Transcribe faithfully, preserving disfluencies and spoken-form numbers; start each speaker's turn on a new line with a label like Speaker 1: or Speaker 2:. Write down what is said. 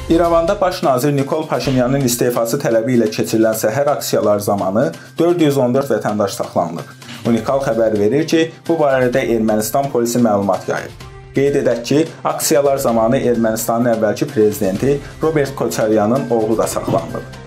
Speaker 1: İrəvanda baş nazir Nikol Paşinyanın istefası tələbi ilə keçirilən səhər aksiyalar zamanı dörd yüz on dörd vətəndaş saxlanılıb. Unikal xəbər verir ki, bu barədə Ermənistan polisi məlumat yayıb. Qeyd edək ki, aksiyalar zamanı Ermənistanın əvvəlki prezidenti Robert Koçaryanın oğlu da saxlanılıb.